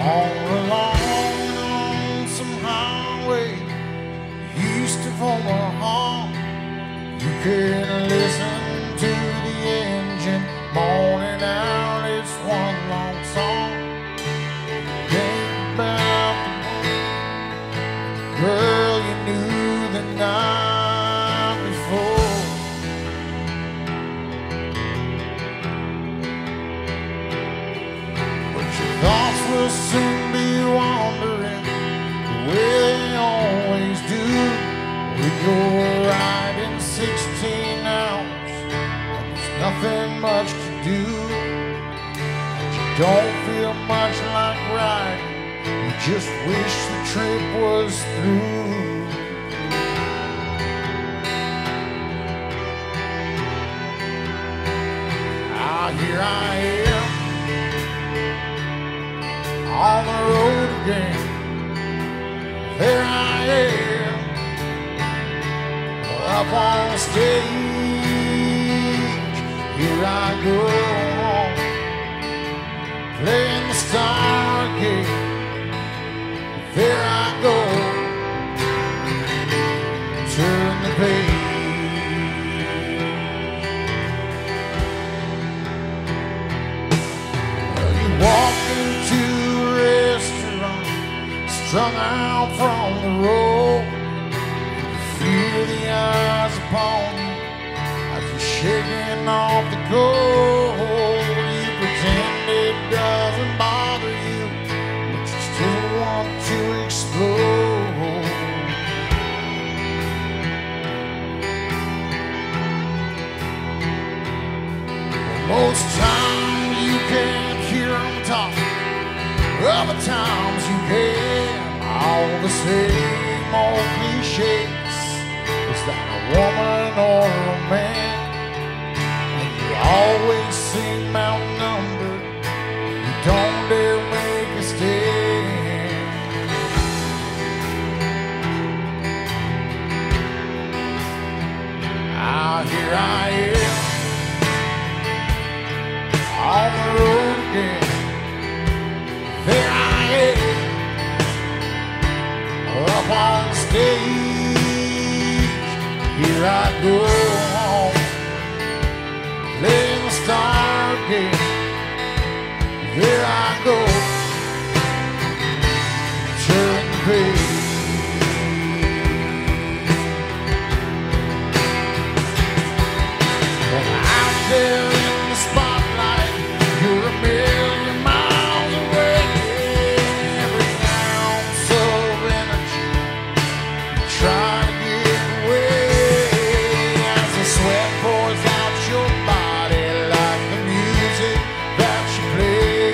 All along on some highway, east of Omaha, you can listen to the engine moaning out its one long song. Think about the girl you knew the night before. But your thoughts will soon be wandering the way they always do when you're riding 16 hours and there's nothing much to do. And you don't feel much like riding, you just wish the trip was through. Here I am on the road again. There I am up on the stage. Here I go playing the Stargate. There I go, turn the page. Walk into a restaurant, strung out from the road. Feel the eyes upon you as you're shaking off the gold. You pretend it doesn't bother you, but you still want to explode. Most times you can't hear them talk, other times you can. All the same old cliches. Is that a woman or a man? And you always seem outnumbered, you don't dare make a stand. Here I am on the road again. There I am up on the stage. Here I go playing the Stargate. There I go, turn the page. Out there in the spotlight, you're a million miles away. Every ounce of energy, you try to get away as the sweat pours out your body like the music that you play.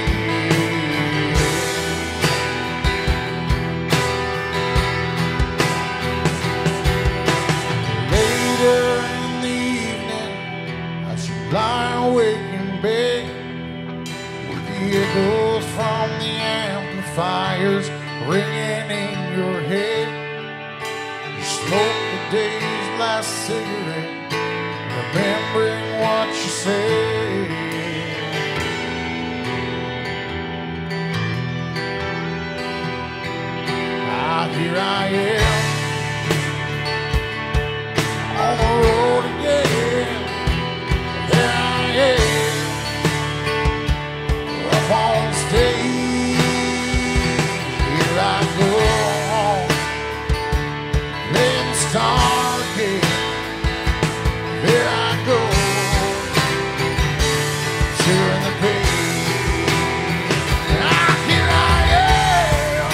Later in the evening, as you lie awake in bed, with the echoes from the amplifiers ringing in your head, you smoke the day's last cigarette, remembering what you said. Here I am on the road again. There I am up on stage. Here I go playing the Stargate. There I go, turn the page. Here I am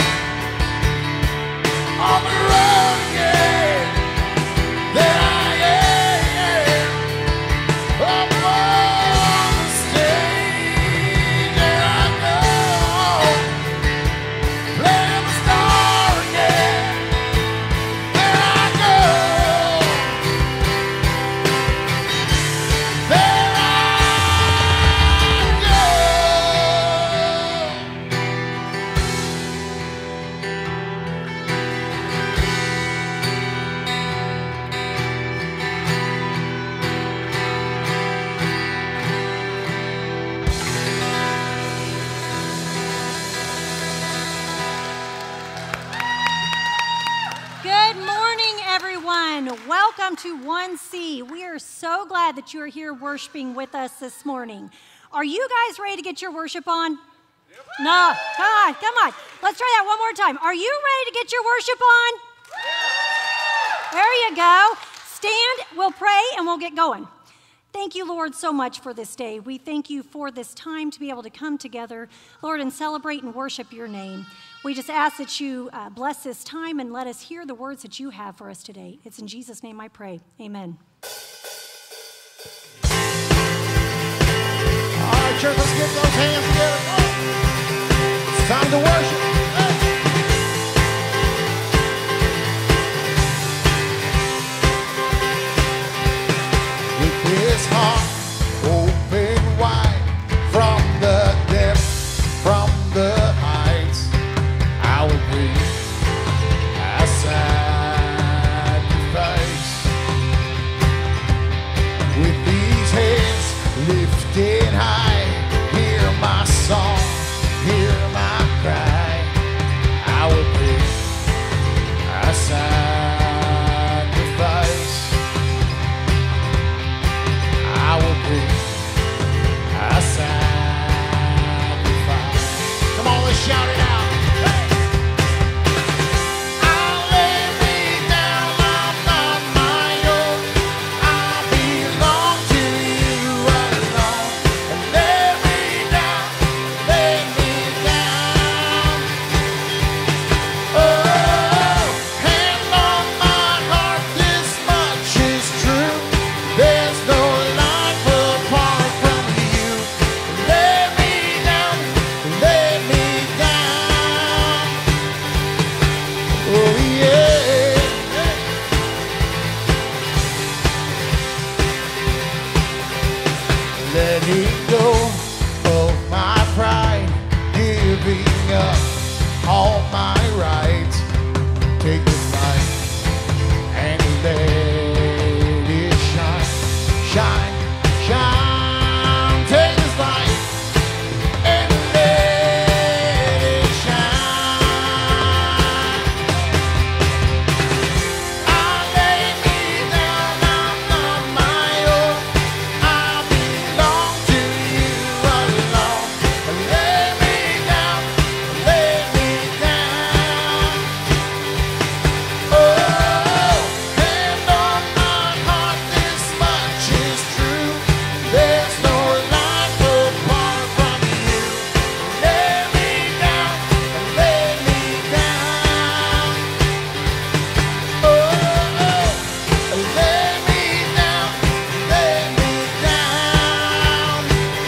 on the road again. There I am up on the stage. There I go playing the Stargate. There I go, there I welcome to 1C. We are so glad that you are here worshiping with us this morning. Are you guys ready to get your worship on? Yep. No, come on. Let's try that one more time. Are you ready to get your worship on? Yep. There you go. Stand, we'll pray, and we'll get going. Thank you, Lord, so much for this day. We thank you for this time to be able to come together, Lord, and celebrate and worship your name. We just ask that you bless this time and let us hear the words that you have for us today. It's in Jesus' name I pray. Amen. All right, church, let's get those hands together. It's time to worship. His heart open wide from the depths, from the heights. I will bring a sacrifice. With these hands lifted high, hear my song, hear my cry. I will bring a sacrifice. I will bring a sacrifice. Come on, let's shout it out. Hey! I'll lay me down, I'm not my own. I belong to you alone. And lay me down, lay me down. Oh, hand on my heart, this much is true. There's no life apart from you. Lay me down, lay me down. Oh yeah. Letting go of my pride, giving up all my rights. Take this life and let it shine, shine, shine. Take this light and let it shine. I lay me down, I'm not my own. I belong to you alone. Lay me down, lay me down. Oh, hand on my heart, this much is true. There's no life apart from you. Lay me down, lay me down. Oh, lay me down, lay me down.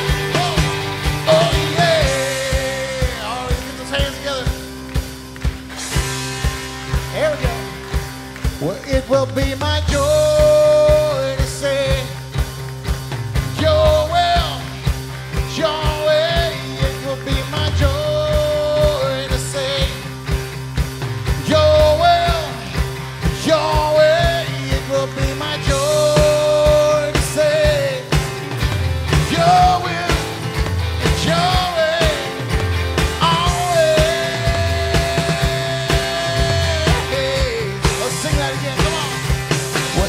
Oh yeah. All right, get those hands together. There we go. Well, it will be my joy to say, your will, your way. It will be my joy to say, your will, your way. It will be my joy to say, your will, your way, always. Let's sing that again. Come on.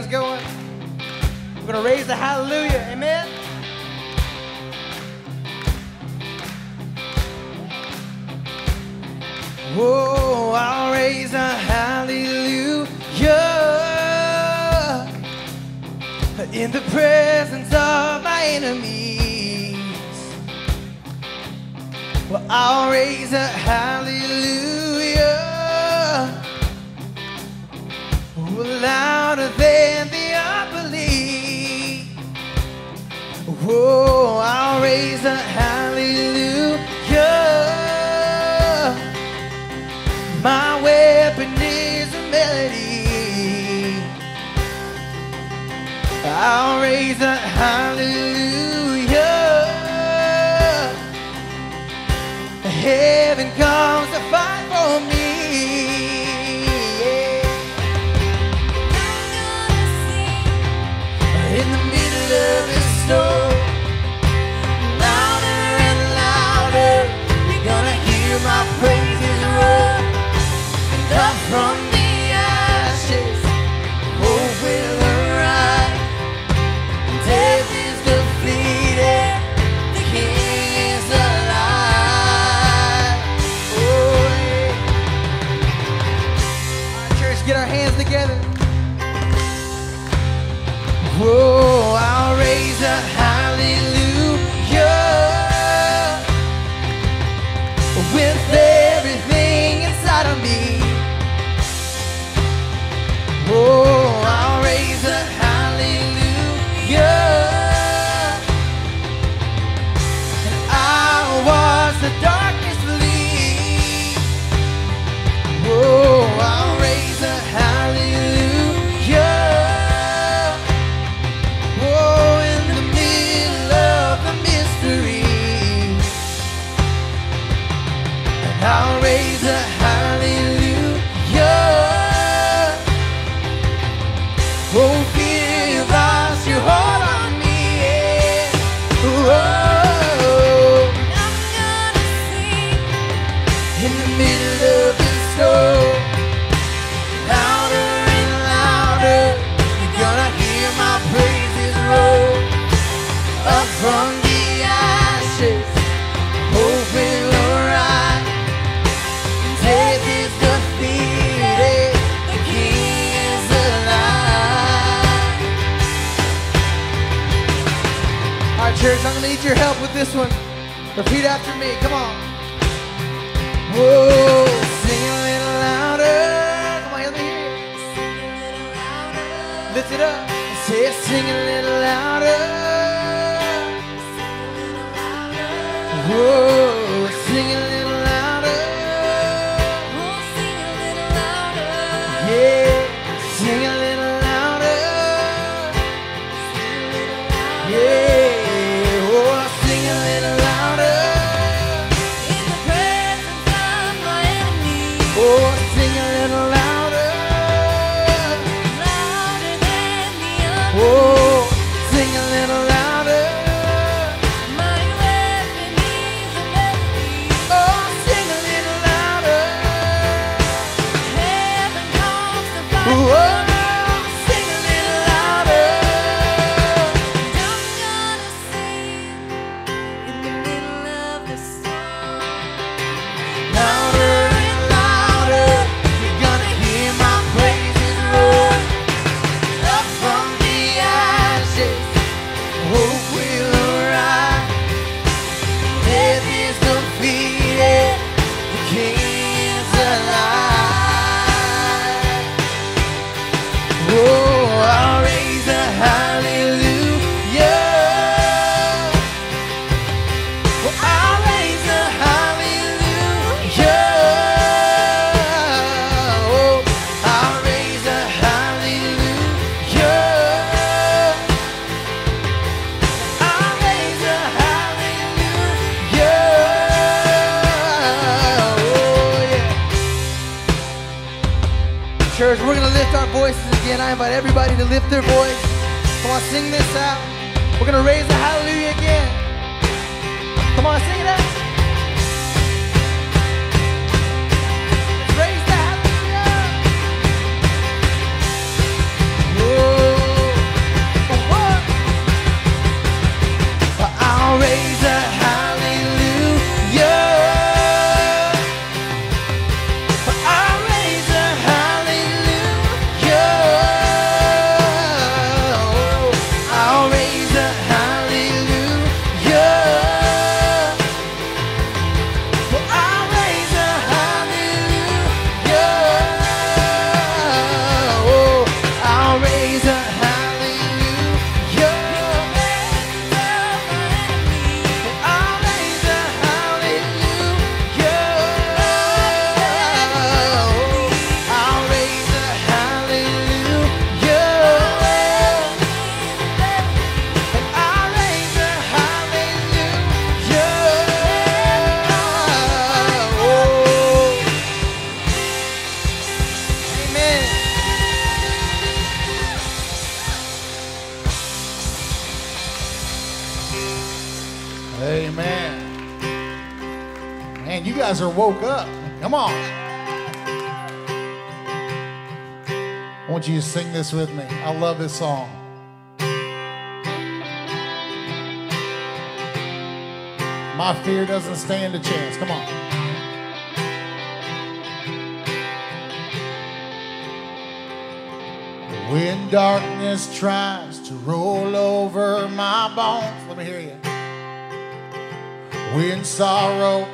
hands going. We're going to raise the hallelujah. Amen. Oh, I'll raise a hallelujah in the presence of my enemies. Well, I'll raise a hallelujah louder than the unbelief. Oh, I'll raise a hallelujah. My weapon is a melody. I'll raise a hallelujah. Heaven comes to fight for me. In the middle of the storm, louder and louder, you're gonna hear my praises roar. And up from the ashes, hope will arise. Death is defeated, the King is alive. Oh yeah. All right, church, get our hands together. Whoa, I'll raise a hallelujah with everything inside of me. Oh, I'll raise a hallelujah, and I'll watch the darkness flee. Oh, I'll raise a hallelujah. I'll raise a hallelujah. Oh, fear lost your hold on me. Oh, I'm gonna sing in the middle of the storm, louder and louder. You're gonna hear my praises roll up from the ashes. Hope will arise. Death is defeated, the King is alive. All right, church, I'm going to need your help with this one. Repeat after me, come on. Whoa, sing a little louder. Come on, let me hear it. Sing a little louder. Lift it up. Say, sing a little louder. Sing a little louder. Whoa, sing a little louder. Yeah, sing a little louder. Yeah, oh, sing a little louder. In the presence of my enemies. Oh, sing a little louder. Louder than the unbelief. Oh, sing a little louder. My weapon is a melody. Oh, sing a little louder. Heaven comes to fight. Whoa, sing a little louder. And I'm gonna sing in the middle of the storm, louder and louder. You're gonna hear my praises roar up from the ashes. Hope will arise. Death is defeated, the King is alive. Oh, I'll raise a hallelujah. Oh, I'll raise a hallelujah. Oh, I'll raise a hallelujah. I'll raise a hallelujah. Oh, yeah. Church, we're going to lift our voices again. I invite everybody to lift their voice. Come on, sing this out. We're going to raise a hallelujah again. Come on, sing it out. Let's raise the hallelujah. Oh. Amen. Man, you guys are woke up. Come on. I want you to sing this with me. I love this song. My fear doesn't stand a chance. Come on. When darkness tries to roll over my bones, let me hear you. When sorrow,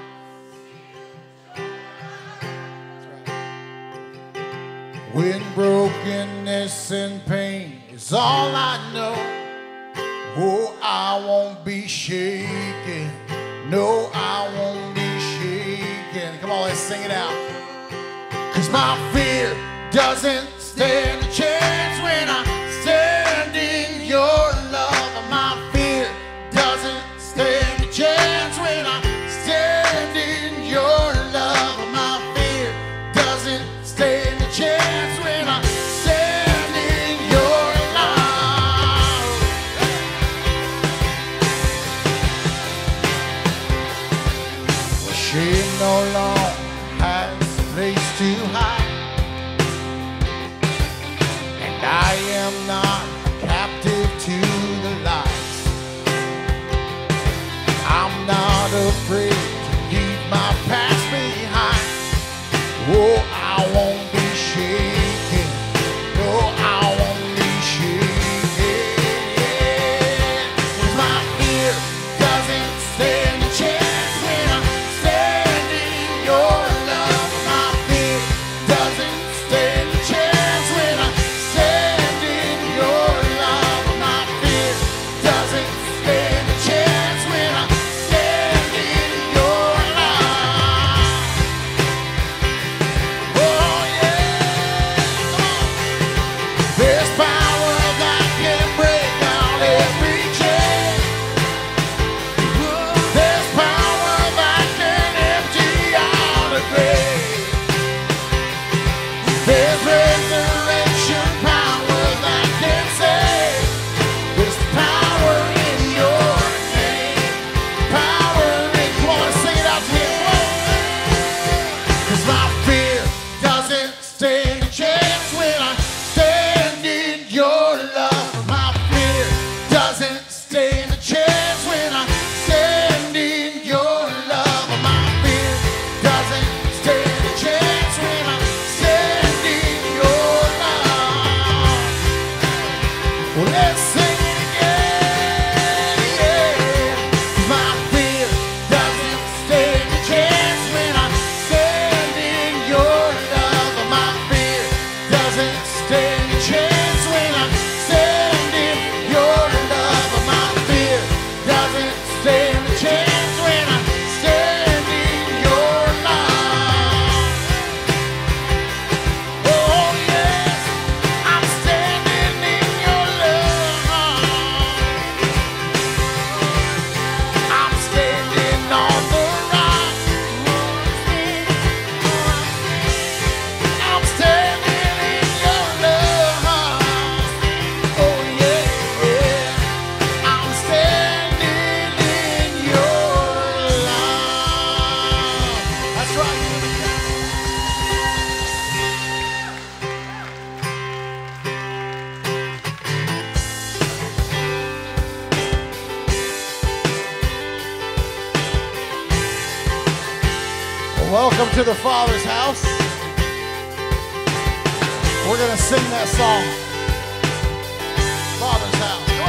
when brokenness and pain is all I know, oh, I won't be shaken. No, I won't be shaken. Come on, let's sing it out. 'Cause my fear doesn't stand a chance when I stand in your love. My fear doesn't stand a chance when I stand in your love. My fear doesn't stand a chance when I stand in your love. Well, shame no longer has a place to hide. I am not captive to the lies. I'm not afraid to leave my past behind. Oh, I won't be shaken. No, I won't be shaken. 'Cause my fear doesn't stand a chance when I stand in your love. My fear doesn't stand a chance when I stand in your love. My fear doesn't stand a chance when I stand in your love. Oh yeah, come on. There's power that can break down every chain. There's power that can empty out a grave. There's resurrection power that can save. There's power in your name. Power in, come on, let's sing it out to him. 'Cause my fear doesn't stand a chance when I stand in your love. My fear doesn't stand a chance when I stand in your love. My fear doesn't stand a chance when I stand in your love. Well, let's sing it again, yeah. My fear doesn't stand a chance when I stand in your love. My fear doesn't stand a chance when I stand in your love. My fear doesn't stand a chance when I stand in your love. Oh yes, I'm standing in your love. I'm standing on the rock. I'm standing in your love. Oh yeah, I'm standing in your love. That's right. Welcome to the Father's house. We're going to sing that song. Father's house. Come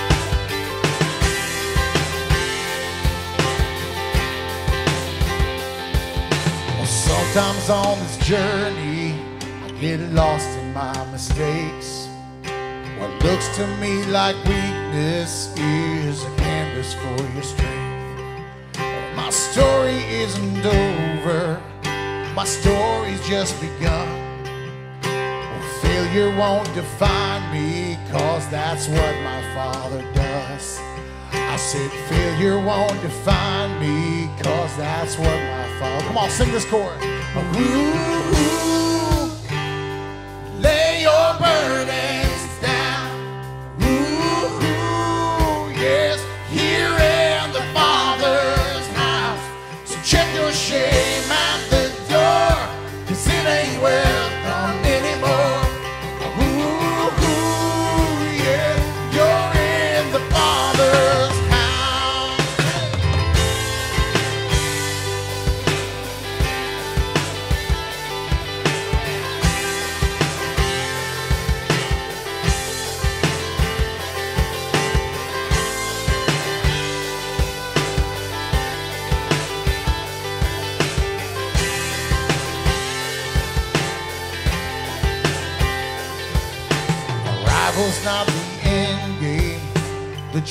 on. Well, sometimes on this journey, I get lost in my mistakes. What looks to me like weakness is a canvas for your strength. My story isn't over, my story's just begun. Well, failure won't define me, 'cause that's what my Father does. I said failure won't define me, 'cause that's what my Father. Come on, sing this chorus. Ooh, lay your burdens down. Ooh, yes, here in the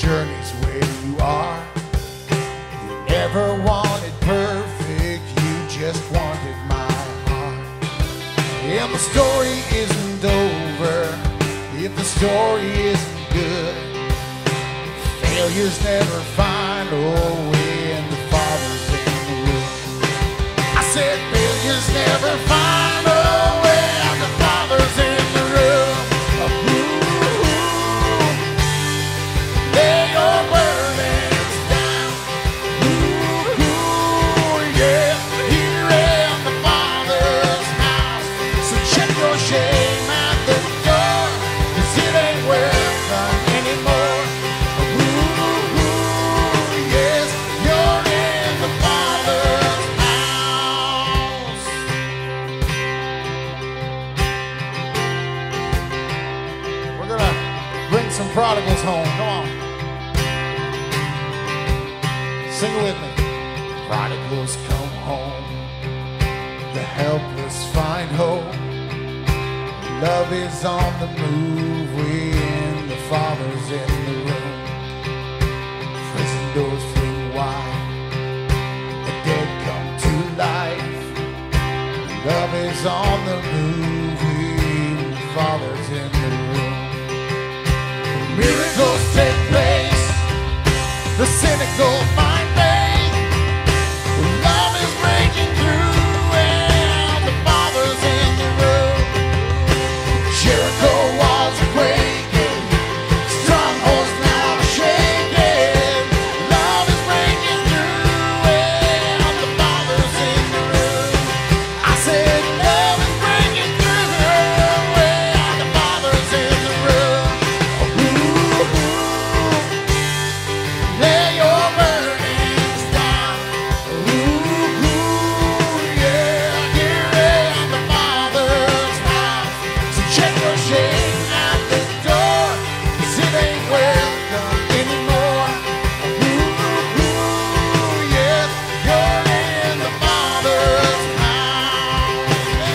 journey's where you are. You never wanted perfect, you just wanted my heart. And the story isn't over if the story isn't good. Failures never find a way, the Father's in the room. I said failures never find a way, the Father's in the room. Lay your burdens down. Yeah, here in the Father's house. So check your shame at the door, 'cause it ain't welcome anymore. Yes, you're in the Father's house. We're gonna bring some prodigals home. Come on. Sing with me. Prodigals come home. The helpless find hope. Love is on the move. We in the Father's in the room. Prison doors fling wide. The dead come to life. Love is on the move. We in the Father's in the room. Miracles take place. The cynical find faith. Love is breaking through, and the Father's in the room. Jericho walls are quaking, strongholds now are shaking. Love is breaking through, and the Father's in the room. I said love is breaking through, and the Father's in the room. Lay your burdens down. Yeah, here in the Father's house. So check your shame at the door, 'cause it ain't welcome anymore. Yes, you're in the Father's house.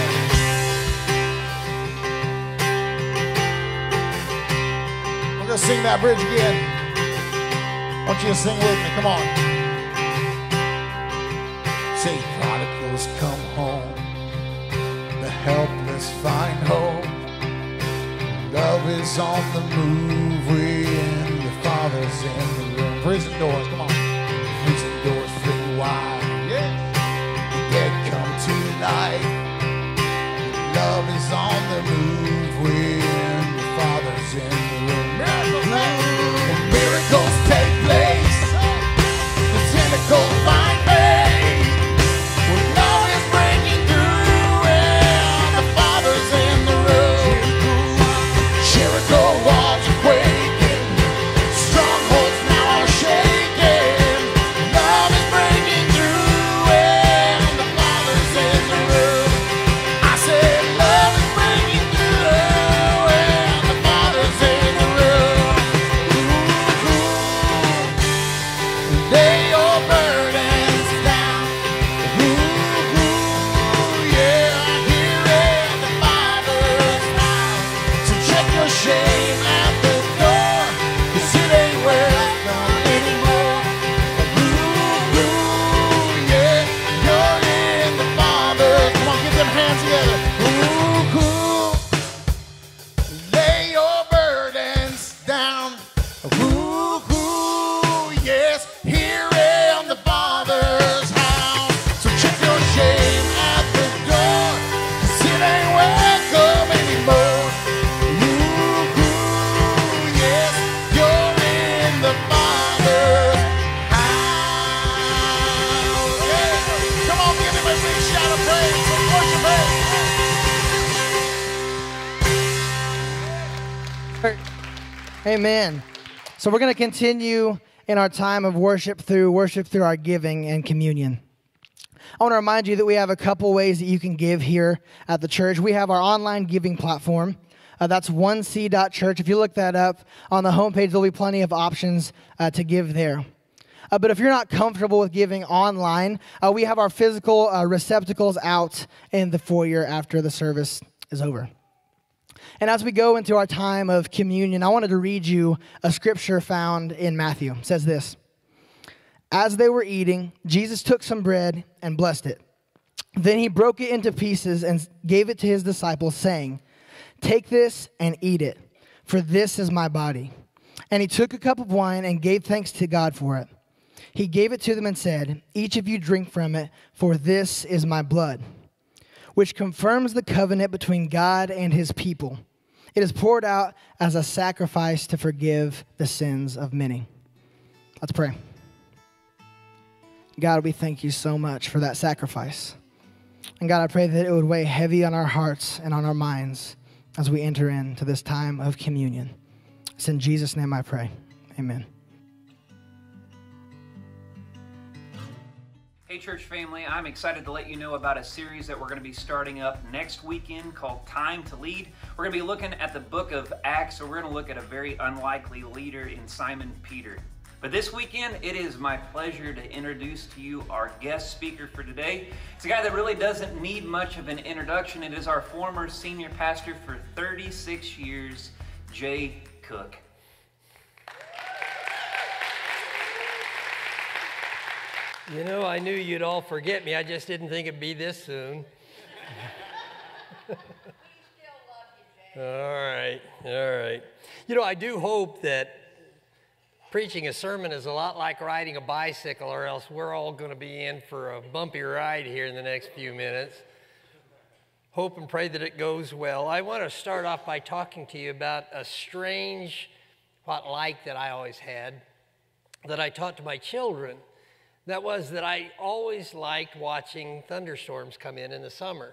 We're gonna sing that bridge again. I want you to sing with me, come on. Say, prodigals come home, the helpless find hope. Love is on the move, we in the Father's in the room. Prison doors, come on. Prison doors fling wide, yeah. The dead come to life. Love is on the move, we in the Father's in the room. Miracles take place. The cynical find faith. When love is breaking through, and the Father's in the room. Jericho walls are quaking, strongholds now are shaking. Love is breaking through, and the Father's in the room. I said love is breaking through, and the Father's in the room. Lay your burdens down. Yeah, here in the Father's house. So check your shame at the door, 'cause it ain't welcome anymore. Yeah, you're in the Father's. Come on, get them hands together. Lay your burdens down. Yes, here in the Father's house. So check your shame at the door, 'cause it ain't welcome anymore. Yes, you're in the Father's house. Yeah. Come on, give him a big shout of praise. Let's worship him. Amen. So we're going to continue in our time of worship through our giving and communion. I want to remind you that we have a couple ways that you can give here at the church. We have our online giving platform. That's 1c.church. If you look that up on the homepage, there'll be plenty of options to give there. But if you're not comfortable with giving online, we have our physical receptacles out in the foyer after the service is over. And as we go into our time of communion, I wanted to read you a scripture found in Matthew. It says this: As they were eating, Jesus took some bread and blessed it. Then he broke it into pieces and gave it to his disciples, saying, "Take this and eat it, for this is my body." And he took a cup of wine and gave thanks to God for it. He gave it to them and said, "Each of you drink from it, for this is my blood, which confirms the covenant between God and his people. It is poured out as a sacrifice to forgive the sins of many." Let's pray. God, we thank you so much for that sacrifice. And God, I pray that it would weigh heavy on our hearts and on our minds as we enter into this time of communion. It's in Jesus' name I pray. Amen. Hey church family, I'm excited to let you know about a series that we're going to be starting up next weekend called Time to Lead. We're going to be looking at the book of Acts, so we're going to look at a very unlikely leader in Simon Peter. But this weekend, it is my pleasure to introduce to you our guest speaker for today. It's a guy that really doesn't need much of an introduction. It is our former senior pastor for 36 years, Jay Cook. You know, I knew you'd all forget me. I just didn't think it'd be this soon. We still love you, Jay. All right. You know, I do hope that preaching a sermon is a lot like riding a bicycle, or else we're all going to be in for a bumpy ride here in the next few minutes. Hope and pray that it goes well. I want to start off by talking to you about a strange like that I always had, that I taught to my children. That was that I always liked watching thunderstorms come in the summer.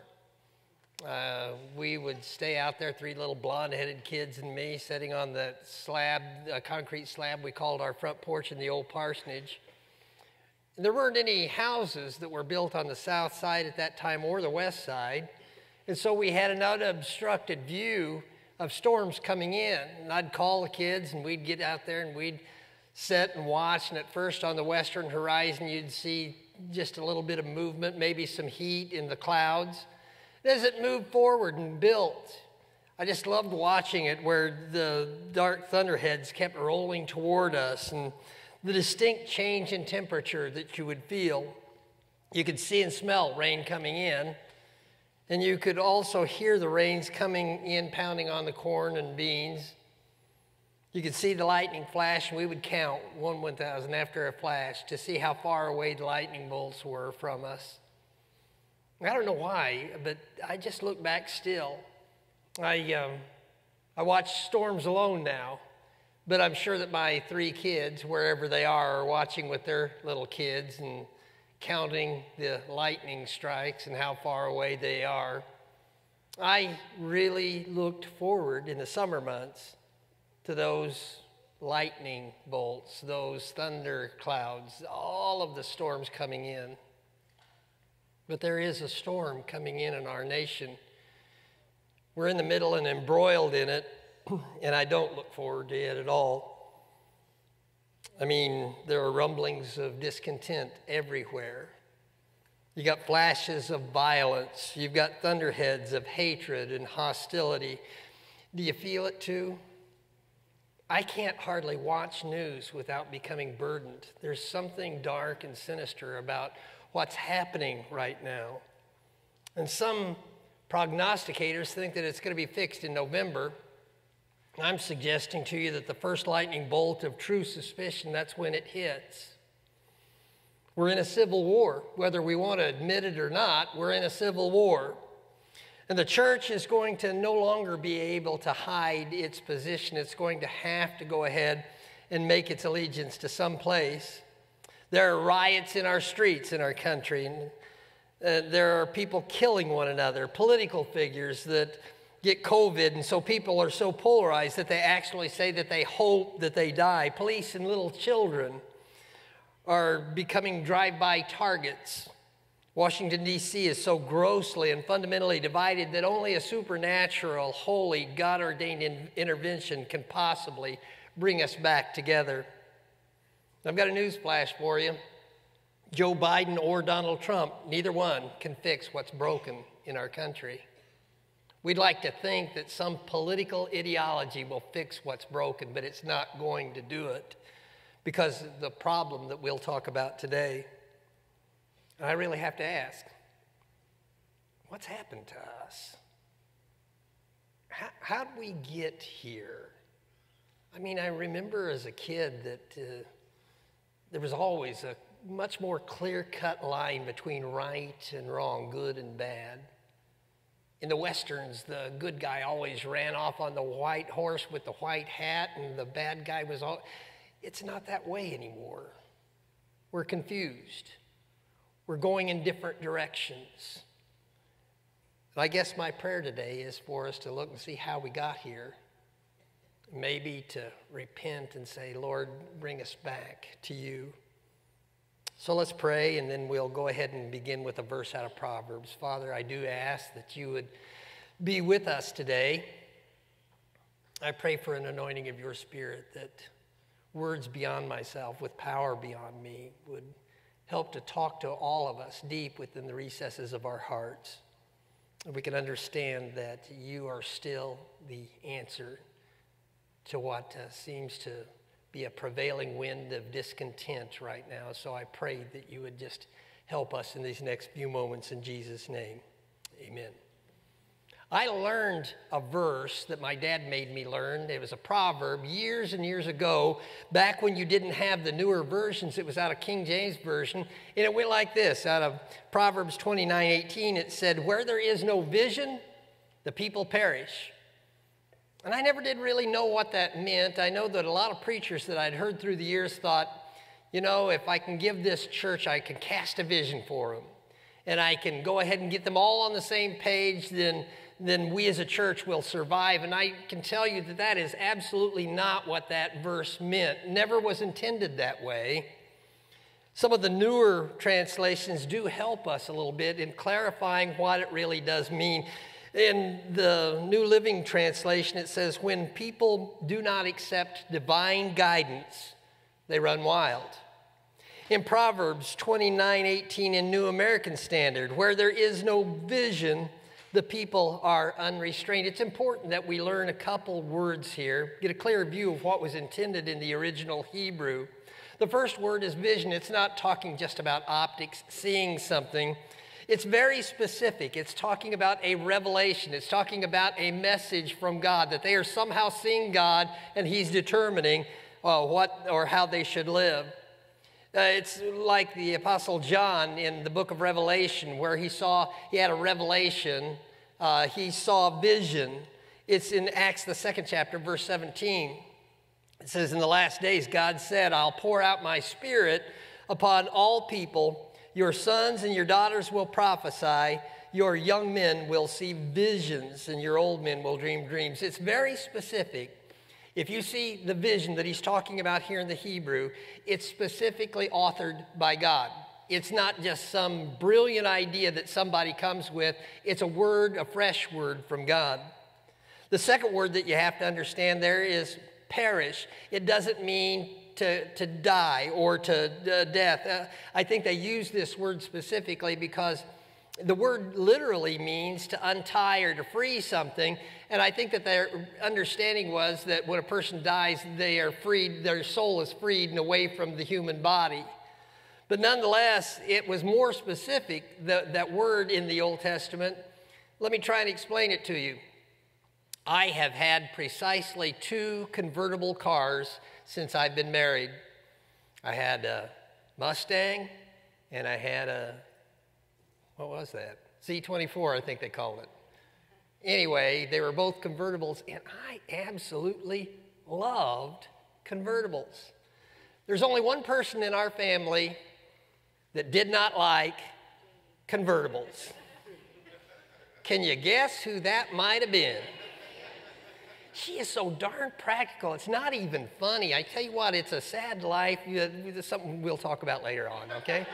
We would stay out there, three little blonde-headed kids and me, sitting on the slab, a concrete slab we called our front porch in the old parsonage. And there weren't any houses that were built on the south side at that time or the west side. And so we had an unobstructed view of storms coming in. And I'd call the kids and we'd get out there and we'd sit and watch. And at first on the western horizon, you'd see just a little bit of movement, maybe some heat in the clouds. As it moved forward and built, I just loved watching it, where the dark thunderheads kept rolling toward us and the distinct change in temperature that you would feel. You could see and smell rain coming in, and you could also hear the rains coming in, pounding on the corn and beans. You could see the lightning flash, and we would count 1,000 after a flash to see how far away the lightning bolts were from us. I don't know why, but I just look back still. I watch storms alone now, but I'm sure that my three kids, wherever they are watching with their little kids and counting the lightning strikes and how far away they are. I really looked forward in the summer months to those lightning bolts, those thunder clouds, all of the storms coming in. But there is a storm coming in our nation. We're in the middle and embroiled in it, and I don't look forward to it at all. I mean, there are rumblings of discontent everywhere. You got flashes of violence. You've got thunderheads of hatred and hostility. Do you feel it too? I can't hardly watch news without becoming burdened. There's something dark and sinister about what's happening right now. And some prognosticators think that it's going to be fixed in November. I'm suggesting to you that the first lightning bolt of true suspicion, that's when it hits. We're in a civil war. Whether we want to admit it or not, we're in a civil war. And the church is going to no longer be able to hide its position. It's going to have to go ahead and make its allegiance to some place. There are riots in our streets in our country. And, there are people killing one another, political figures that get COVID, and so people are so polarized that they actually say that they hope that they die. Police and little children are becoming drive-by targets. Washington, D.C. is so grossly and fundamentally divided that only a supernatural, holy, God-ordained intervention can possibly bring us back together. I've got a news flash for you. Joe Biden or Donald Trump, neither one can fix what's broken in our country. We'd like to think that some political ideology will fix what's broken, but it's not going to do it because of the problem that we'll talk about today. And I really have to ask, what's happened to us? How did we get here? I mean, I remember as a kid that there was always a much more clear-cut line between right and wrong, good and bad. In the Westerns, the good guy always ran off on the white horse with the white hat, and the bad guy was all... It's not that way anymore. We're confused. We're going in different directions. And I guess my prayer today is for us to look and see how we got here. Maybe to repent and say, Lord, bring us back to you. So let's pray, and then we'll go ahead and begin with a verse out of Proverbs. Father, I do ask that you would be with us today. I pray for an anointing of your Spirit, that words beyond myself, with power beyond me, would help to talk to all of us deep within the recesses of our hearts. And we can understand that you are still the answer to what seems to be a prevailing wind of discontent right now. So I pray that you would just help us in these next few moments in Jesus' name. Amen. I learned a verse that my dad made me learn. It was a proverb years and years ago, back when you didn't have the newer versions. It was out of King James Version, and it went like this. Out of Proverbs 29:18, it said, "Where there is no vision, the people perish." And I never did really know what that meant. I know that a lot of preachers that I'd heard through the years thought, you know, if I can give this church, I can cast a vision for them. And I can go ahead and get them all on the same page, then we as a church will survive. And I can tell you that that is absolutely not what that verse meant. Never was intended that way. Some of the newer translations do help us a little bit in clarifying what it really does mean. In the New Living Translation, it says, when people do not accept divine guidance, they run wild. In Proverbs 29:18 in New American Standard, where there is no vision, the people are unrestrained. It's important that we learn a couple words here, get a clear view of what was intended in the original Hebrew. The first word is vision. It's not talking just about optics, seeing something. It's very specific. It's talking about a revelation. It's talking about a message from God, that they are somehow seeing God and he's determining what or how they should live. It's like the Apostle John in the book of Revelation, where he had a revelation, he saw vision. It's in Acts, the 2nd chapter, verse 17. It says, in the last days, God said, I'll pour out my Spirit upon all people. Your sons and your daughters will prophesy. Your young men will see visions, and your old men will dream dreams. It's very specific. If you see the vision that he's talking about here in the Hebrew, it's specifically authored by God. It's not just some brilliant idea that somebody comes with. It's a word, a fresh word from God. The second word that you have to understand there is perish. It doesn't mean to die or to death. I think they use this word specifically because the word literally means to untie or to free something. And I think that their understanding was that when a person dies, they are freed, their soul is freed and away from the human body. But nonetheless, it was more specific, that word in the Old Testament. Let me try and explain it to you. I have had precisely 2 convertible cars since I've been married. I had a Mustang and I had a, what was that? Z24, I think they called it. Anyway, they were both convertibles, and I absolutely loved convertibles. There's only one person in our family that did not like convertibles. Can you guess who that might have been? She is so darn practical. It's not even funny. I tell you what, it's a sad life. It's something we'll talk about later on, okay?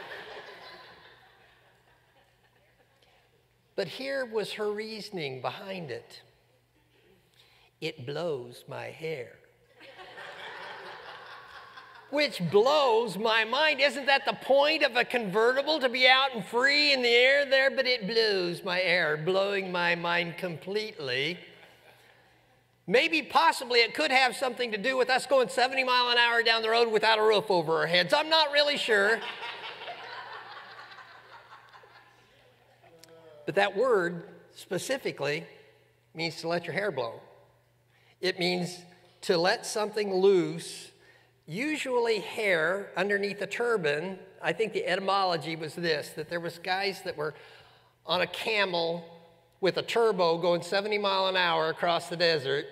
But here was her reasoning behind it. It blows my hair. which blows my mind. Isn't that the point of a convertible, to be out and free in the air there? But it blows my air, blowing my mind completely. Maybe possibly it could have something to do with us going 70 miles an hour down the road without a roof over our heads. I'm not really sure. But that word specifically means to let your hair blow. It means to let something loose, usually hair underneath a turban. I think the etymology was this, that there was guys that were on a camel with a turbo going 70 miles an hour across the desert,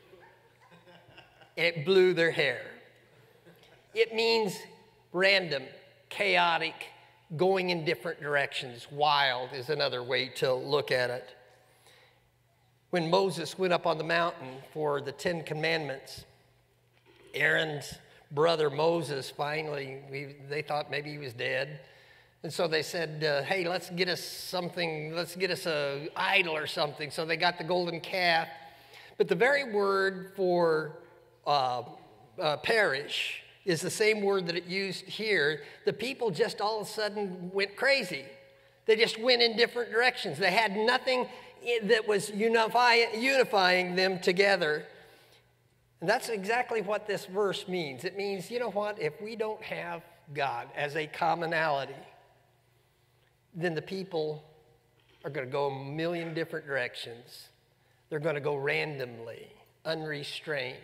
and it blew their hair. It means random, chaotic, going in different directions. Wild is another way to look at it. When Moses went up on the mountain for the 10 Commandments, Aaron's brother Moses finally, they thought maybe he was dead. And so they said, hey, let's get us something, let's get us an idol or something. So they got the golden calf. But the very word for perish is the same word that it used here. The people just all of a sudden went crazy. They just went in different directions. They had nothing that was unifying them together. And that's exactly what this verse means. It means, you know what, if we don't have God as a commonality, then the people are going to go a million different directions. They're going to go randomly, unrestrained.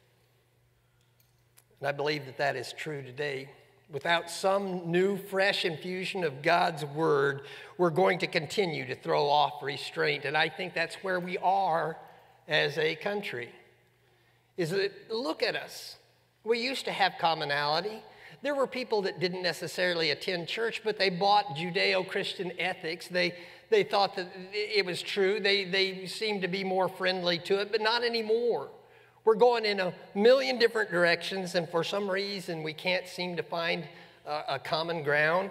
And I believe that that is true today. Without some new, fresh infusion of God's word, we're going to continue to throw off restraint. And I think that's where we are as a country. Is that, look at us. We used to have commonality. There were people that didn't necessarily attend church, but they bought Judeo-Christian ethics. They thought that it was true. They seemed to be more friendly to it, but not anymore. We're going in a million different directions, and for some reason, we can't seem to find a common ground.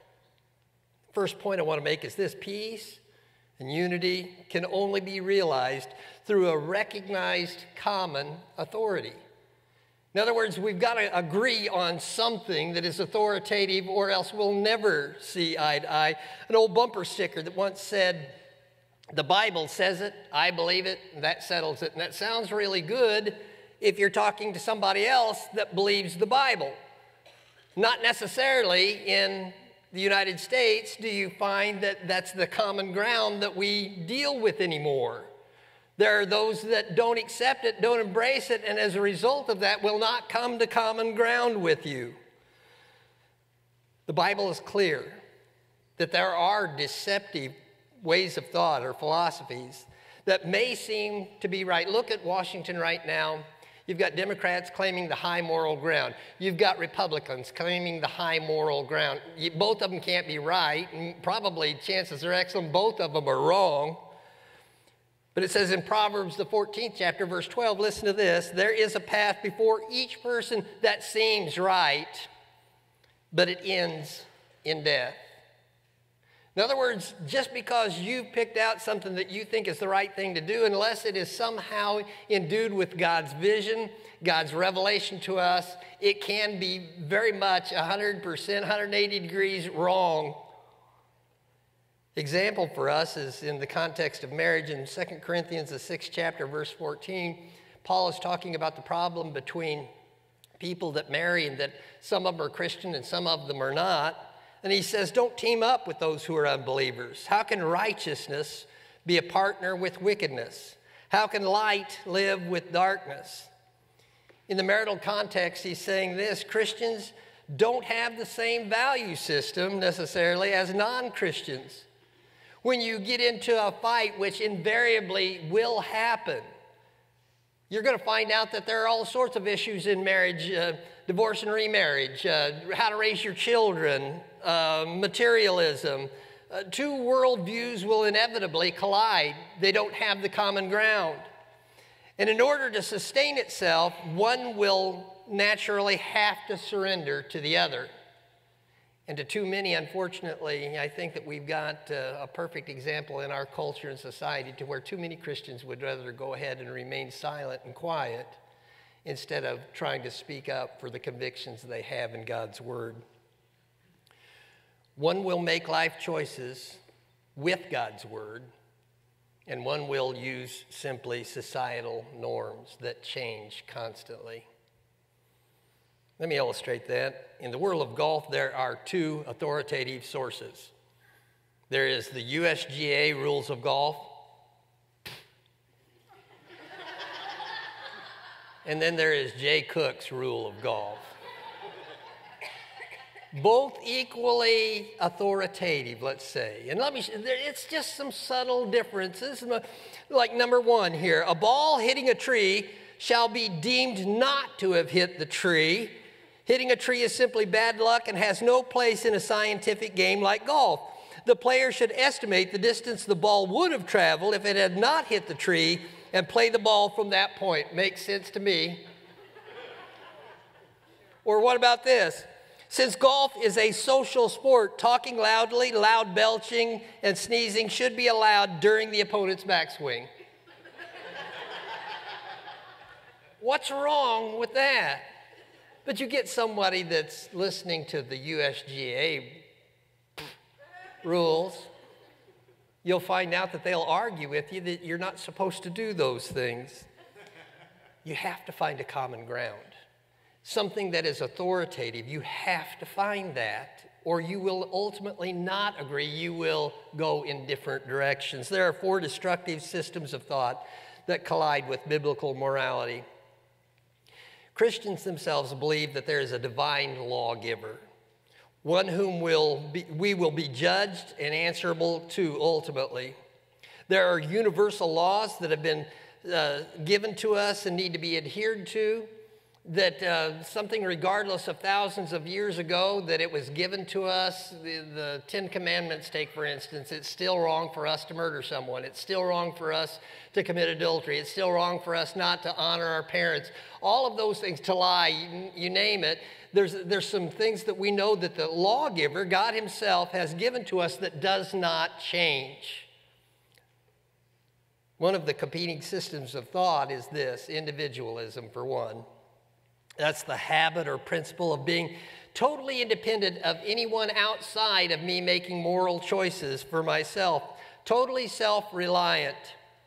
First point I want to make is this: peace and unity can only be realized through a recognized common authority. In other words, we've got to agree on something that is authoritative, or else we'll never see eye to eye. An old bumper sticker that once said, "The Bible says it, I believe it, and that settles it." And that sounds really good if you're talking to somebody else that believes the Bible. Not necessarily in the United States do you find that that's the common ground that we deal with anymore. There are those that don't accept it, don't embrace it, and as a result of that will not come to common ground with you. The Bible is clear that there are deceptive ways of thought or philosophies that may seem to be right. Look at Washington right now. You've got Democrats claiming the high moral ground. You've got Republicans claiming the high moral ground. Both of them can't be right, and probably chances are excellent both of them are wrong. But it says in Proverbs, the 14th chapter, verse 12, listen to this: there is a path before each person that seems right, but it ends in death. In other words, just because you've picked out something that you think is the right thing to do, unless it is somehow endued with God's vision, God's revelation to us, it can be very much 100%, 180 degrees wrong. Example for us is in the context of marriage in 2 Corinthians, the 6th chapter, verse 14. Paul is talking about the problem between people that marry, and that some of them are Christian and some of them are not. And he says, don't team up with those who are unbelievers. How can righteousness be a partner with wickedness? How can light live with darkness? In the marital context, he's saying this: Christians don't have the same value system necessarily as non-Christians. When you get into a fight, which invariably will happen, you're going to find out that there are all sorts of issues in marriage, divorce and remarriage, how to raise your children, materialism. Two worldviews will inevitably collide. They don't have the common ground. And in order to sustain itself, one will naturally have to surrender to the other. And to too many, unfortunately, I think that we've got a perfect example in our culture and society to where too many Christians would rather go ahead and remain silent and quiet instead of trying to speak up for the convictions they have in God's Word. One will make life choices with God's Word, and one will use simply societal norms that change constantly. Let me illustrate that. In the world of golf, there are two authoritative sources. There is the USGA rules of golf, and then there is Jay Cook's rule of golf. Both equally authoritative, let's say. And it's just some subtle differences. Like number one here, a ball hitting a tree shall be deemed not to have hit the tree. Hitting a tree is simply bad luck and has no place in a scientific game like golf. The player should estimate the distance the ball would have traveled if it had not hit the tree and play the ball from that point. Makes sense to me. Or what about this? Since golf is a social sport, talking loudly, loud belching, and sneezing should be allowed during the opponent's backswing. What's wrong with that? But you get somebody that's listening to the USGA rules, you'll find out that they'll argue with you that you're not supposed to do those things. You have to find a common ground. Something that is authoritative, you have to find that, or you will ultimately not agree. You will go in different directions. There are four destructive systems of thought that collide with biblical morality. Christians themselves believe that there is a divine lawgiver, one whom we will be judged and answerable to ultimately. There are universal laws that have been given to us and need to be adhered to, that something regardless of thousands of years ago that it was given to us. The Ten Commandments, take for instance, it's still wrong for us to murder someone. It's still wrong for us to commit adultery. It's still wrong for us not to honor our parents. All of those things, to lie, you name it. There's some things that we know that the lawgiver, God himself, has given to us that does not change. One of the competing systems of thought is this: individualism, for one. That's the habit or principle of being totally independent of anyone outside of me making moral choices for myself, totally self-reliant.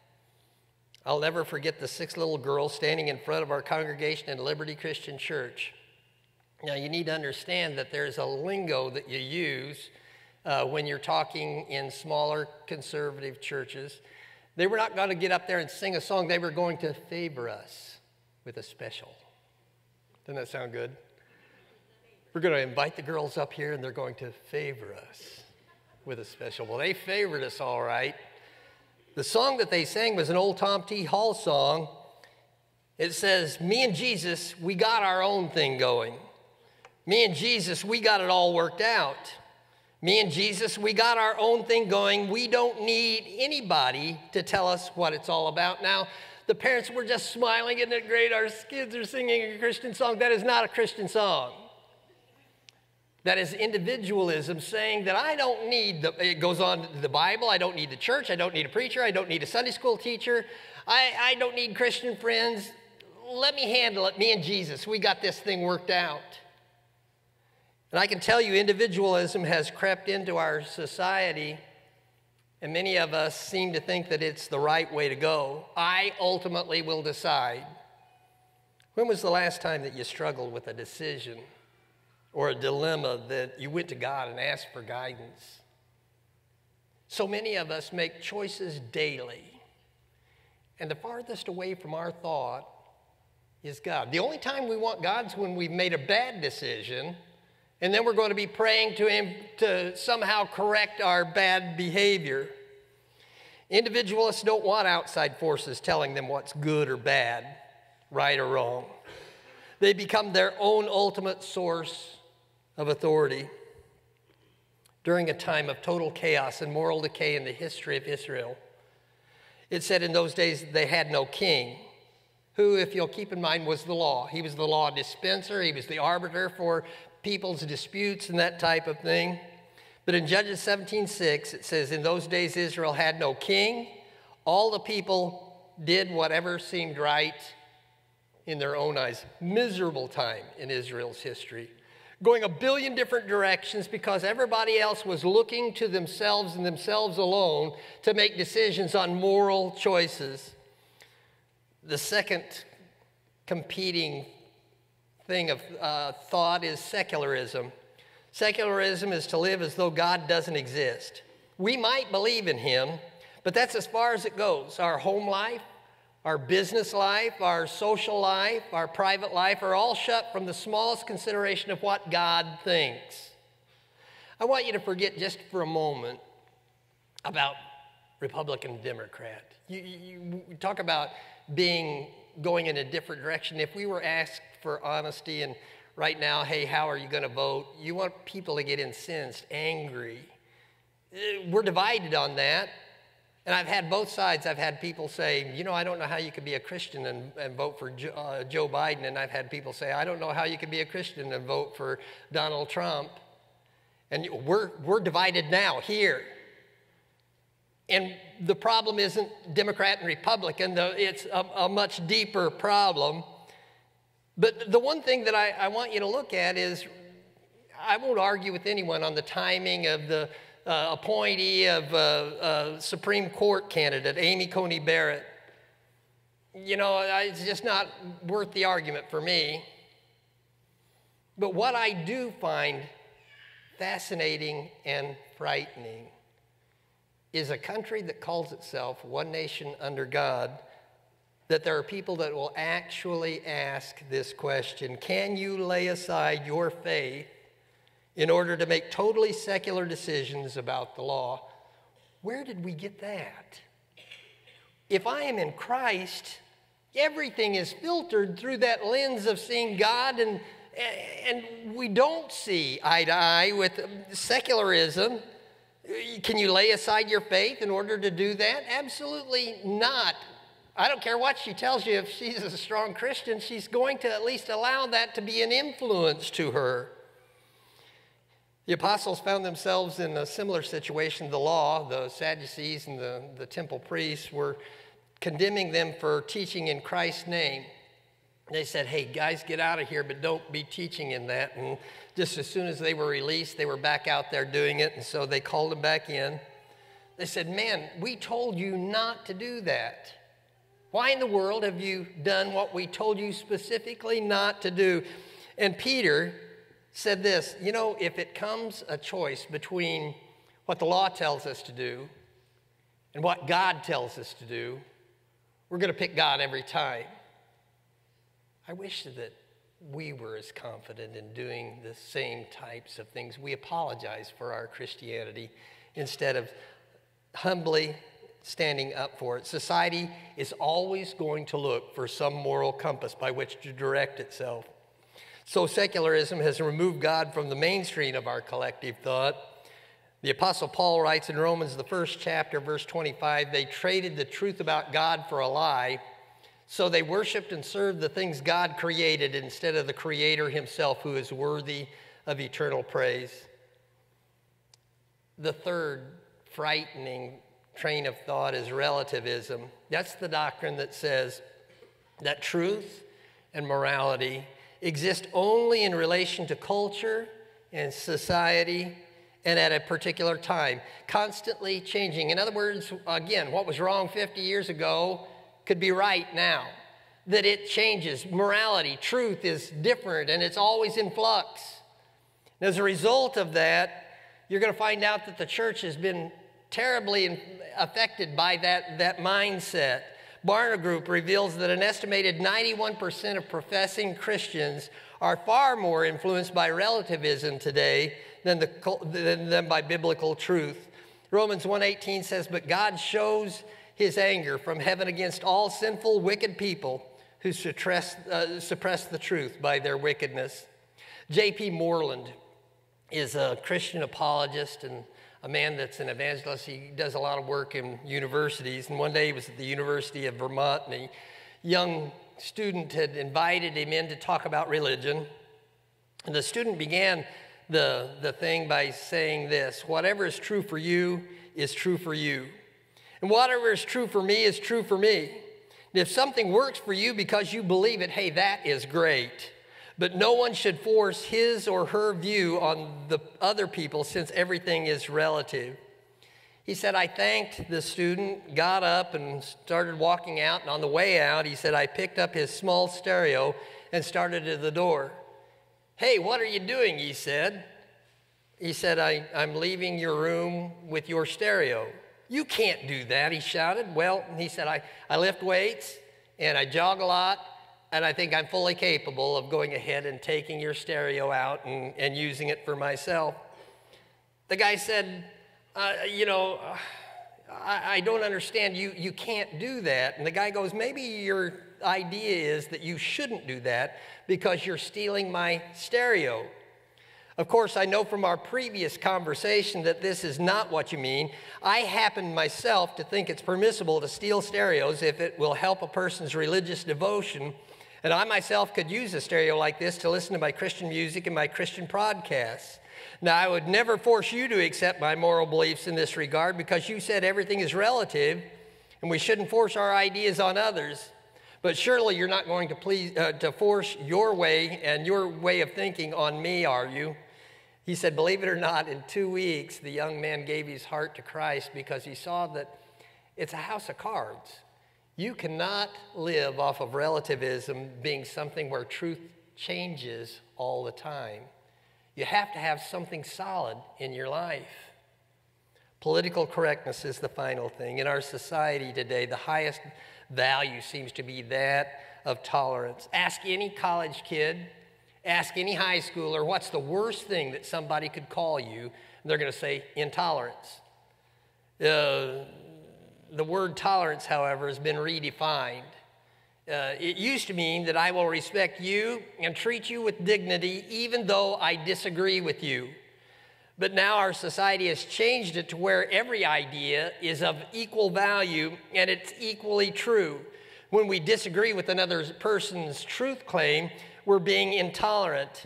I'll never forget the 6 little girls standing in front of our congregation in Liberty Christian Church. Now, you need to understand that there's a lingo that you use when you're talking in smaller conservative churches. They were not going to get up there and sing a song. They were going to favor us with a special. Doesn't that sound good? We're going to invite the girls up here, and they're going to favor us with a special. Well, they favored us all right. The song that they sang was an old Tom T. Hall song. It says, "Me and Jesus, we got our own thing going. Me and Jesus, we got it all worked out. Me and Jesus, we got our own thing going. We don't need anybody to tell us what it's all about." Now, the parents were just smiling, "Isn't it great? Our kids are singing a Christian song." That is not a Christian song. That is individualism, saying that I don't need it goes on to the Bible. I don't need the church. I don't need a preacher. I don't need a Sunday school teacher. I don't need Christian friends. Let me handle it. Me and Jesus, we got this thing worked out. And I can tell you, individualism has crept into our society, and many of us seem to think that it's the right way to go. I ultimately will decide. When was the last time that you struggled with a decision or a dilemma that you went to God and asked for guidance? So many of us make choices daily, and the farthest away from our thought is God. The only time we want God's when we've made a bad decision, and then we're going to be praying to him to somehow correct our bad behavior. Individualists don't want outside forces telling them what's good or bad, right or wrong. They become their own ultimate source of authority. During a time of total chaos and moral decay in the history of Israel, it said in those days they had no king, who, if you'll keep in mind, was the law. He was the law dispenser. He was the arbiter for people's disputes and that type of thing. But in Judges 17:6, it says, "In those days Israel had no king. All the people did whatever seemed right in their own eyes, miserable time in Israel's history, going a billion different directions because everybody else was looking to themselves and themselves alone to make decisions on moral choices. The second competing thing of thought is secularism. Secularism is to live as though God doesn't exist. We might believe in him, but that's as far as it goes. Our home life, our business life, our social life, our private life are all shut from the smallest consideration of what God thinks. I want you to forget just for a moment about Republican and Democrat. You talk about going in a different direction. If we were asked for honesty and right now, hey, how are you going to vote? You want people to get incensed, angry. We're divided on that. And I've had both sides. I've had people say, you know, I don't know how you could be a Christian and vote for Joe Biden. And I've had people say, I don't know how you could be a Christian and vote for Donald Trump. And we're divided now here. And the problem isn't Democrat and Republican, though it's a much deeper problem. But the one thing that I want you to look at is, I won't argue with anyone on the timing of the appointee of Supreme Court candidate, Amy Coney Barrett. You know, it's just not worth the argument for me. But what I do find fascinating and frightening is a country that calls itself one nation under God, that there are people that will actually ask this question: can you lay aside your faith in order to make totally secular decisions about the law? Where did we get that? If I am in Christ, everything is filtered through that lens of seeing God, and we don't see eye to eye with secularism. Can you lay aside your faith in order to do that? Absolutely not. I don't care what she tells you. If she's a strong Christian, she's going to at least allow that to be an influence to her. The apostles found themselves in a similar situation. The law, the Sadducees and the temple priests were condemning them for teaching in Christ's name. They said, hey, guys, get out of here, but don't be teaching in that. And just as soon as they were released, they were back out there doing it, and so they called them back in. They said, man, we told you not to do that. Why in the world have you done what we told you specifically not to do? And Peter said this, you know, if it comes a choice between what the law tells us to do and what God tells us to do, we're going to pick God every time. I wish that we were as confident in doing the same types of things. We apologize for our Christianity instead of humbly standing up for it. Society is always going to look for some moral compass by which to direct itself. So secularism has removed God from the mainstream of our collective thought. The Apostle Paul writes in Romans, the 1st chapter, verse 25, they traded the truth about God for a lie, so they worshiped and served the things God created instead of the Creator himself, who is worthy of eternal praise. The third frightening train of thought is relativism. That's the doctrine that says that truth and morality exist only in relation to culture and society and at a particular time, constantly changing. In other words, again, what was wrong 50 years ago could be right now, that it changes. Morality, truth is different, and it's always in flux. And as a result of that, you're going to find out that the church has been terribly affected by that mindset. Barna Group reveals that an estimated 91% of professing Christians are far more influenced by relativism today than by biblical truth. Romans 1:18 says, but God shows his anger from heaven against all sinful, wicked people who suppress the truth by their wickedness. J.P. Moreland is a Christian apologist and a man that's an evangelist. He does a lot of work in universities. And one day he was at the University of Vermont, and a young student had invited him in to talk about religion. And the student began the thing by saying this: whatever is true for you is true for you. And whatever is true for me is true for me. And if something works for you because you believe it, hey, that is great. But no one should force his or her view on the other people since everything is relative. He said, I thanked the student, got up and started walking out. And on the way out, he said, I picked up his small stereo and started at the door. Hey, what are you doing? He said. He said, I'm leaving your room with your stereo. You can't do that, he shouted. Well, he said, I lift weights and I jog a lot, and I think I'm fully capable of going ahead and taking your stereo out and using it for myself. The guy said, I don't understand. You can't do that. And the guy goes, maybe your idea is that you shouldn't do that because you're stealing my stereo. Of course, I know from our previous conversation that this is not what you mean. I happen myself to think it's permissible to steal stereos if it will help a person's religious devotion. And I myself could use a stereo like this to listen to my Christian music and my Christian podcasts. Now, I would never force you to accept my moral beliefs in this regard because you said everything is relative and we shouldn't force our ideas on others. But surely you're not going to force your way and your way of thinking on me, are you? He said, believe it or not, in 2 weeks, the young man gave his heart to Christ because he saw that it's a house of cards. You cannot live off of relativism being something where truth changes all the time. You have to have something solid in your life. Political correctness is the final thing. In our society today, the highest value seems to be that of tolerance. Ask any college kid, ask any high schooler, what's the worst thing that somebody could call you? And they're going to say intolerance. The word tolerance, however, has been redefined. It used to mean that I will respect you and treat you with dignity even though I disagree with you. But now our society has changed it to where every idea is of equal value and it's equally true. When we disagree with another person's truth claim, we're being intolerant.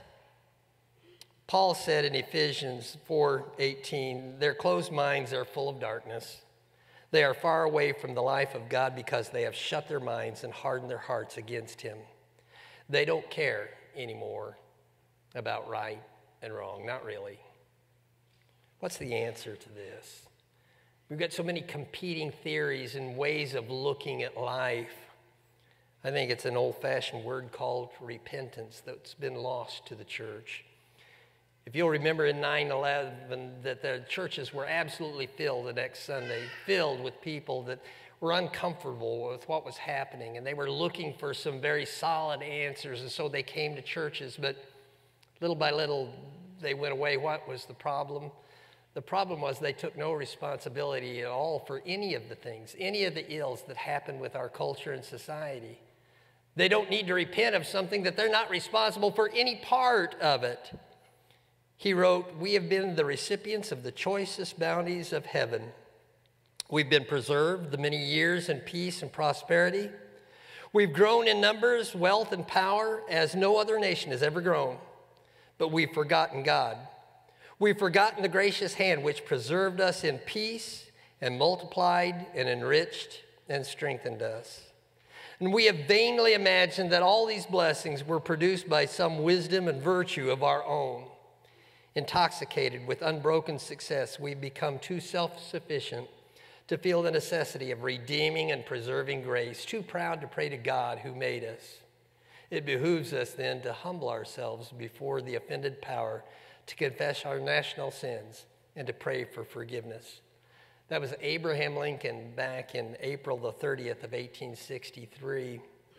Paul said in Ephesians 4:18, their closed minds are full of darkness. They are far away from the life of God because they have shut their minds and hardened their hearts against him. They don't care anymore about right and wrong, not really. What's the answer to this? We've got so many competing theories and ways of looking at life. I think it's an old-fashioned word called repentance that's been lost to the church. If you'll remember in 9/11 that the churches were absolutely filled the next Sunday, filled with people that were uncomfortable with what was happening, and they were looking for some very solid answers, and so they came to churches, but little by little they went away. What was the problem? The problem was they took no responsibility at all for any of the things, any of the ills that happened with our culture and society. They don't need to repent of something that they're not responsible for any part of it. He wrote, we have been the recipients of the choicest bounties of heaven. We've been preserved the many years in peace and prosperity. We've grown in numbers, wealth, and power as no other nation has ever grown. But we've forgotten God. We've forgotten the gracious hand which preserved us in peace and multiplied and enriched and strengthened us. And we have vainly imagined that all these blessings were produced by some wisdom and virtue of our own. Intoxicated with unbroken success, we've become too self-sufficient to feel the necessity of redeeming and preserving grace, too proud to pray to God who made us. It behooves us then to humble ourselves before the offended power, to confess our national sins, and to pray for forgiveness. That was Abraham Lincoln back in April the 30th of 1863.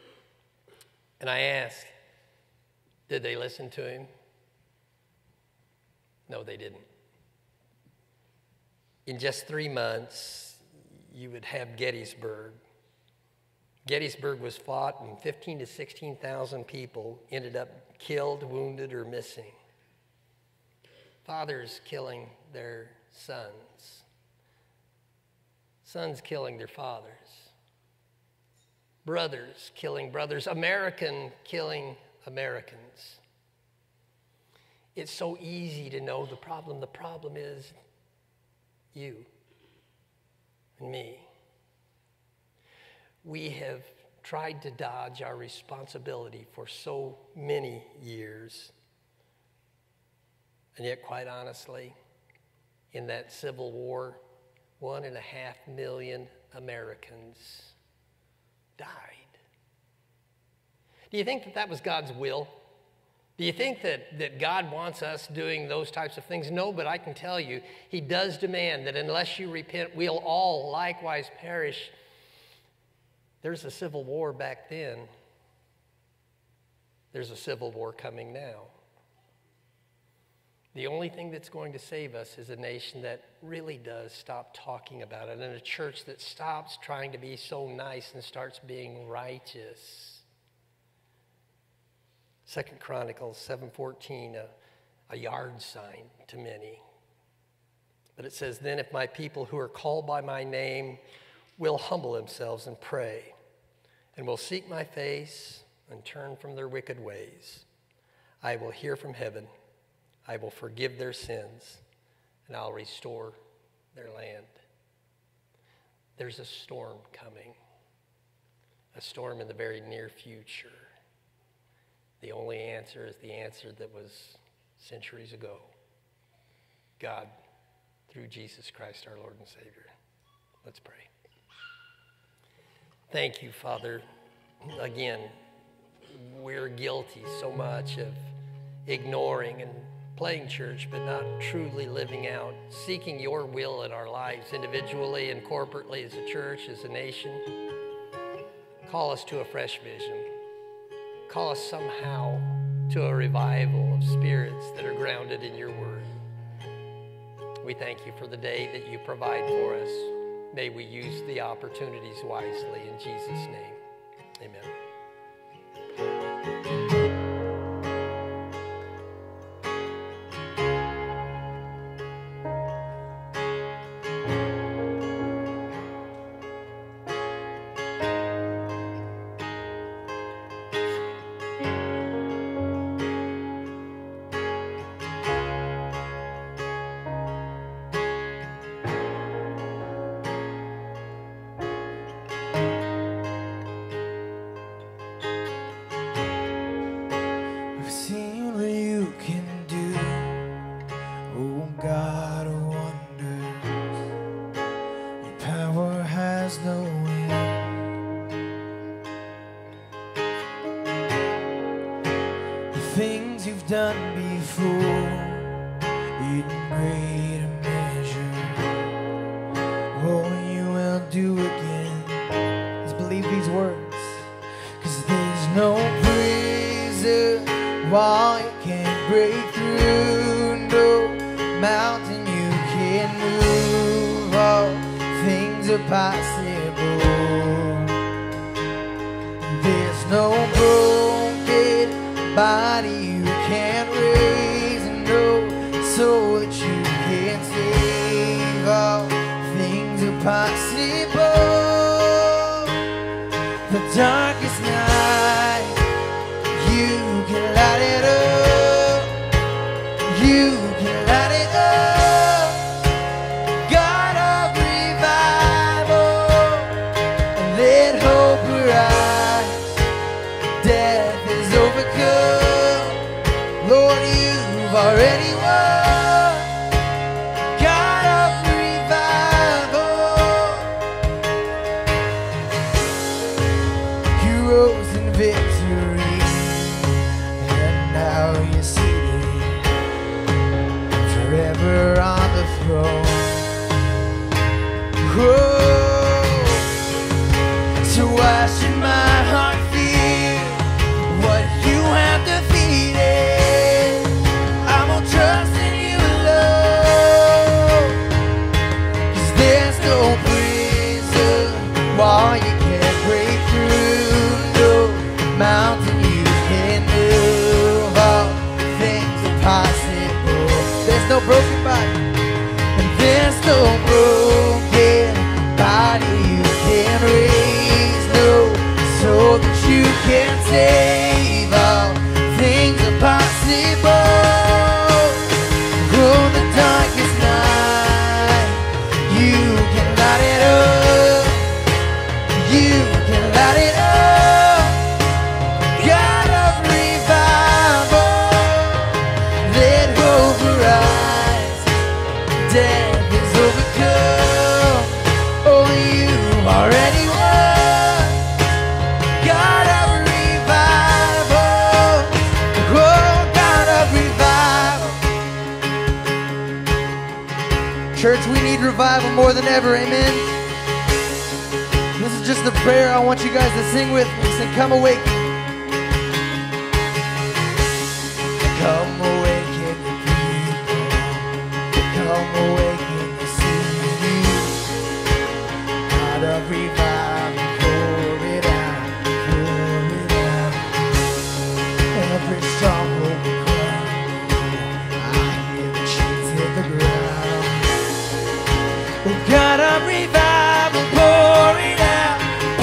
And I asked, did they listen to him? No, they didn't. In just 3 months, you would have Gettysburg. Gettysburg was fought, and 15,000 to 16,000 people ended up killed, wounded, or missing. Fathers killing their sons. Sons killing their fathers. Brothers killing brothers. American killing Americans. It's so easy to know the problem. The problem is you and me. We have tried to dodge our responsibility for so many years. And yet, quite honestly, in that Civil War, 1.5 million Americans died. Do you think that that was God's will? Do you think that God wants us doing those types of things? No, but I can tell you, he does demand that unless you repent, we'll all likewise perish. There's a civil war back then. There's a civil war coming now. The only thing that's going to save us is a nation that really does stop talking about it, and a church that stops trying to be so nice and starts being righteous. 2 Chronicles 7:14, a yard sign to many. But it says, then if my people who are called by my name will humble themselves and pray, and will seek my face and turn from their wicked ways, I will hear from heaven, I will forgive their sins, and I'll restore their land. There's a storm coming, a storm in the very near future. The only answer is the answer that was centuries ago. God, through Jesus Christ, our Lord and Savior. Let's pray. Thank you, Father. Again, we're guilty so much of ignoring and playing church, but not truly living out, seeking your will in our lives, individually and corporately, as a church, as a nation. Call us to a fresh vision. Call us somehow to a revival of spirits that are grounded in your word. We thank you for the day that you provide for us. May we use the opportunities wisely. In Jesus' name, amen. Things you've done before in greater measure, oh, you will do again. Let's believe these words, 'cause there's no prison wall you can't break through, no mountain you can't move, all things are possible. There's no broken body you can't raise, no soul that you can't save, all things are possible. The darkest night, you can light it up, you can light it up. God of revival, and let hope rise. Death is overcome, Lord, you've already won. God of revival, you rose in victory, and now you're seated forever on the throne. Oh, so why should my heart fear what you have defeated? I'm gonna trust in you alone, 'cause there's no prison wall you can't break through, no mountain you can't move, all things are possible. There's no broken body, and there's no broken body you can't raise, no soul that you can't save, all things are possible. Oh, the darkest night, you can light it up, you can light it up. Church, we need revival more than ever, amen? This is just the prayer I want you guys to sing with me. Sing, come awake. Come awaken the people. Come awaken the city. God of revival, pour it out, pour it out. Every stronghold will crumble. I hear the chains hit the ground. God of revival, pour it out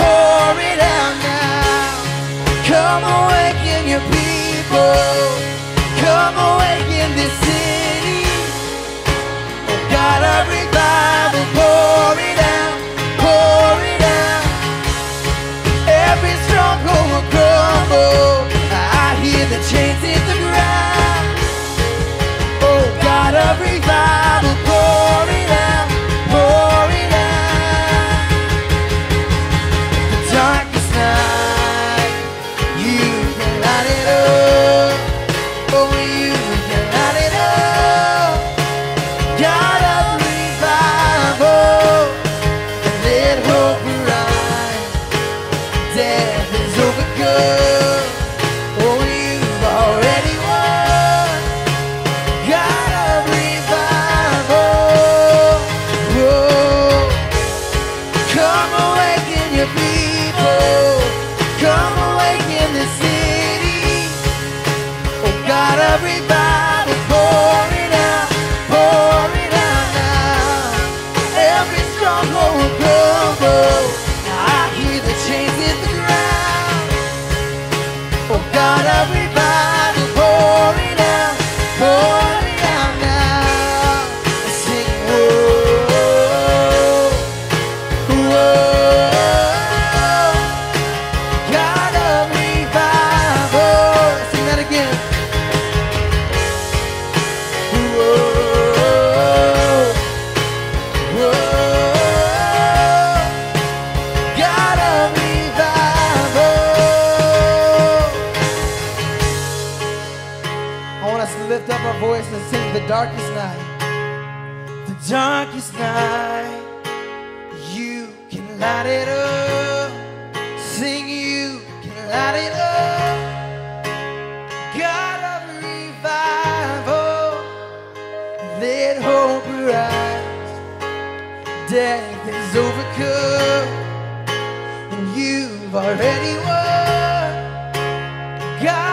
now. Come awaken your people. Come awaken this city. God of revival, pour it out, pour it out. Every stronghold will crumble. I hear the chains hit the ground. Oh, God of revival, pour it out, pour it out. The darkest night, you can light it up. Oh, you can light it up. God of revival, let hope arise. Death is overcome. Oh, you've already won. God of revival. Whoa. Come awaken your people. Come awaken the city. Oh, God of revival, pour it out now. Every stronghold will crumble. I hear the chains hit the ground. Oh, God of revival, pour it out now. Sing, whoa, whoa. God of revival. Sing that again. Whoa, whoa. God of revival. I want us to lift up our voice and sing the darkest night. The darkest night, you can light it up. Sing, you can light it up. God of revival, let hope arise. Death is overcome, and you've already won. God